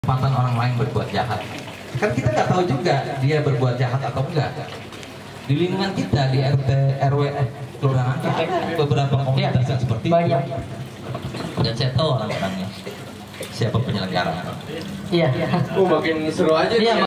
kesempatan orang lain berbuat jahat. Kan kita nggak tahu juga dia berbuat jahat atau enggak. Di lingkungan kita, di RT, RW, kelurahan kita ada beberapa komunitas yang seperti itu. Dan saya tahu orang-orangnya, siapa penyelenggara. Iya. Makin seru aja. Iya.